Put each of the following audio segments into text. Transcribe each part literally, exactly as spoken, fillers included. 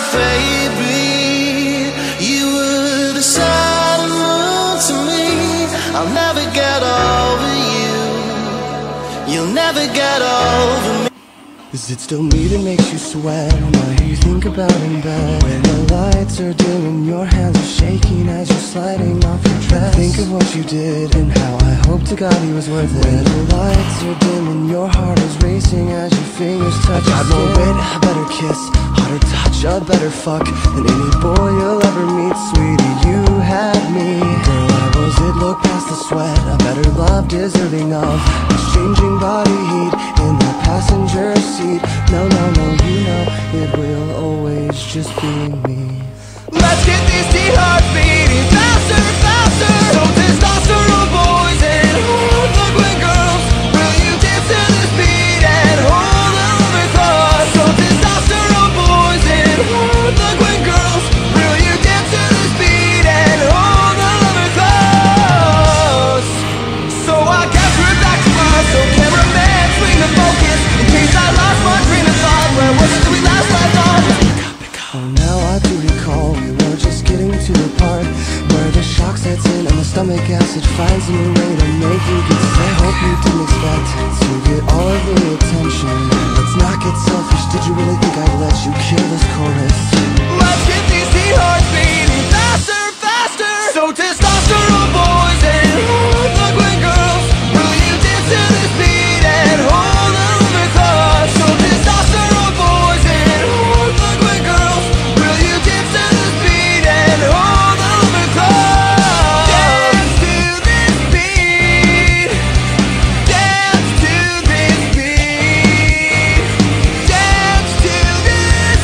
baby. You were the sun and moon to me. I'll never get over you. You'll never get over me. Is it still me that makes you sweat? What do you think about in bed? When the lights are dim and your hands are shaking as you're sliding off your dress. Think of what you did and how I hope to God he was worth it. When the lights are dim and your heart is racing as your fingers touch your skin. More wit, a better kiss, hotter touch, a better fuck than any boy you'll ever meet. Sweetie, you had me. Girl, I was it, look past the sweat. A better love deserving of exchanging body heat in the passenger seat. No, no, no, you know it will always just be me. Let's get these teen hearts beating faster, faster. So testosterone boys and hard liquid girls, will you dance to this beat and hold a loving thought? So testosterone boys and hard liquid girls, will you dance to this beat and hold a loving thought? So I capture it back to us. So cameraman, swing the focus in case I lost my train of thought. Where was it that we last left off? Oh, now I do recall we were just getting to the part where the shock sets in and the stomach acid finds a new way to make you get sick. I hope you didn't expect to get all of the attention. Let's not get selfish. Did you really think I'd let you kill this chorus? Let's get these teen hearts beating faster, faster. So testosterone boys and hard liquid girls, will you dance to this beat and hold a loving thought? So testosterone boys and hard liquid girls, will you dance to this beat and hold a loving thought? Dance to this beat. Dance to this beat. Dance to this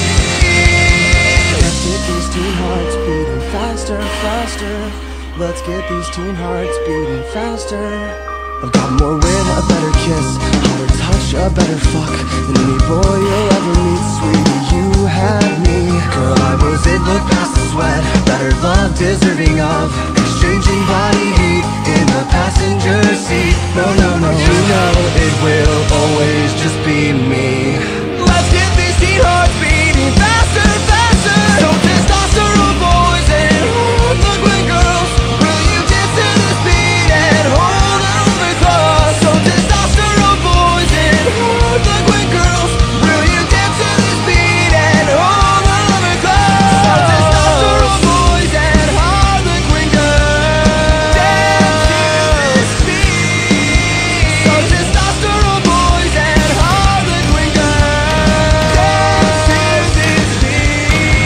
beat. Let's get these teen hearts beating faster, faster. Let's get these teen hearts beating faster. I've got more wit, a better kiss, hotter touch, a better fuck than any boy you'll ever meet. Sweetie, you had me. Girl, I was it, look past the sweat. Better love deserving of exchanging body heat in the passenger seat. No, no, no, you know it will always just be me. Let's get these teen hearts beating faster, faster. So testosterone boys and hard liquid girls, will you dance to this beat and hold a loving thought? So testosterone boys and hard liquid girls, will you dance to this beat and hold a loving thought? So testosterone boys and hard liquid girls, dance to this beat. So testosterone boys and hard liquid girls, dance to this beat.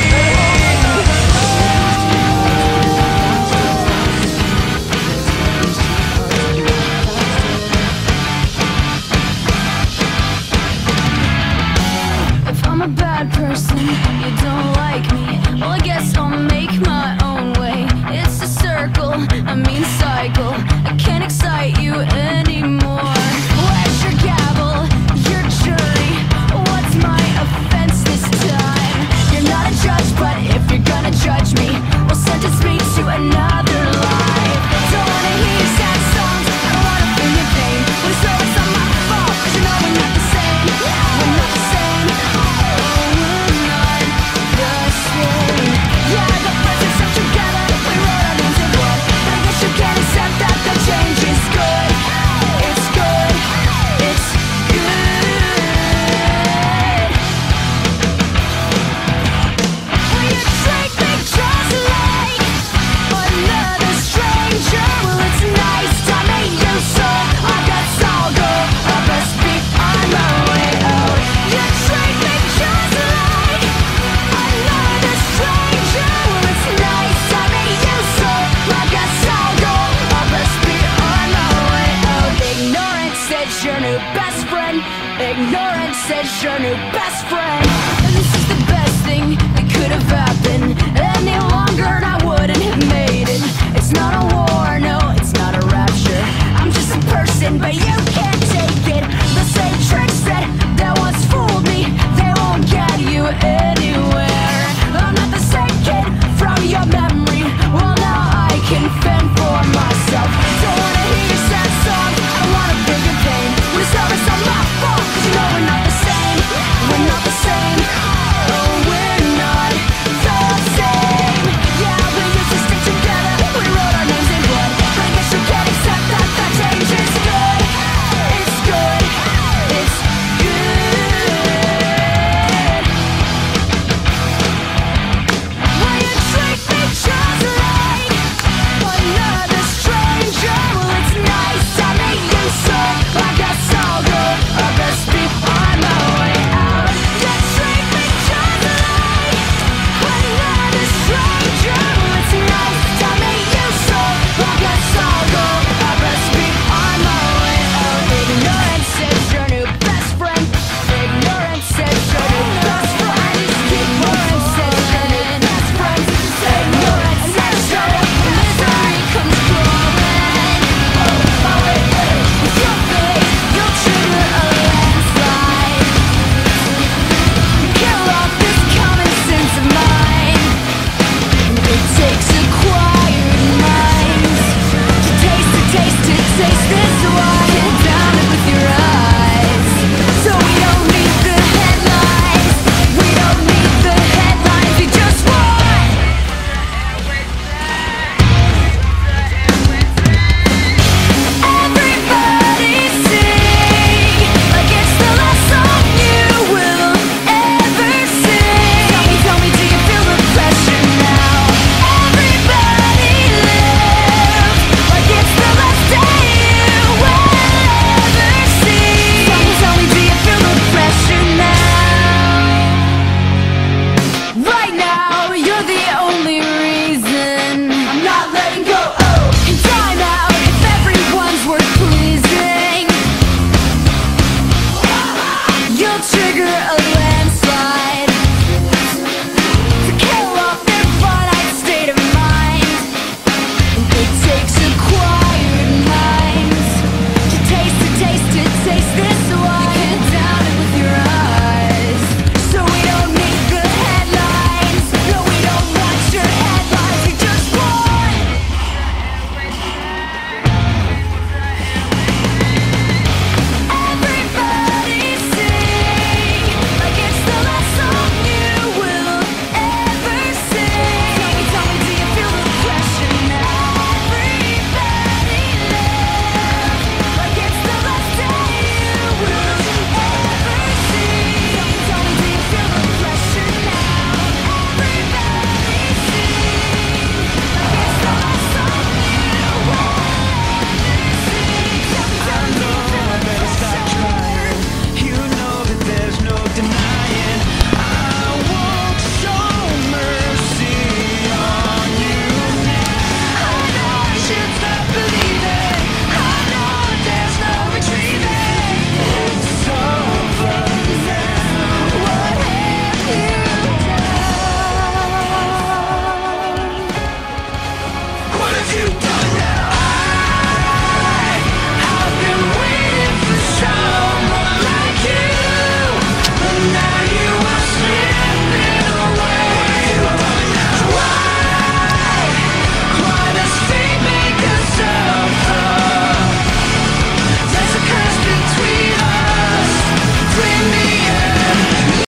If I'm a bad person, you don't like me, well I guess I'll make my own way. It's a circle, I mean cycle, I can't excite you anymore. Where's your gavel, your jury, what's my offense this time? You're not a judge, but if you're gonna judge me, well sentence me to another life. Don't wanna hear your sad songs, I don't wanna feel your pain. When it's over, it's not my fault, 'cause you know we're not the same. We're not the same. Oh, we're not the same. Yeah, I got friends that stuck together, we wrote our names in blood, but I guess you can't accept that the change is good. It's good. It's good. Will you treat me just like another stranger? Well, it's nice to meet you, so I guess I'll go. I best be on my way out. You treat me just like another stranger. Well, it's nice to meet you, so I guess I'll go. I best be on my way out. Ignorance is your new best friend. Ignorance is your new best friend.